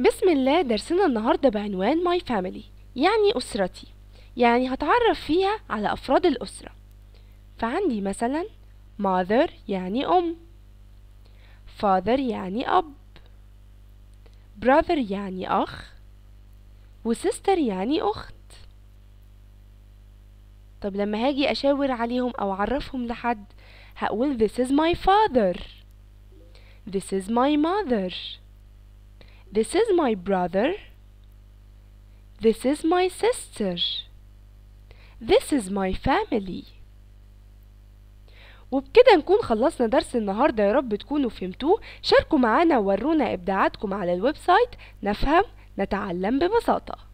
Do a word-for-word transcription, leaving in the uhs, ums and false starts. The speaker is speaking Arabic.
بسم الله. درسنا النهاردة بعنوان My Family، يعني أسرتي، يعني هتعرف فيها على أفراد الأسرة. فعندي مثلا mother يعني أم، father يعني أب، brother يعني أخ، وsister يعني أخت. طب لما هاجي أشاور عليهم أو أعرفهم لحد هقول this is my father، this is my mother، this is my brother، this is my sister، this is my family. وبكده نكون خلصنا درس النهاردة. يا رب تكونوا فهمتوه. شاركوا معانا وورونا إبداعاتكم على الويب سايت نفهم نتعلم ببساطة.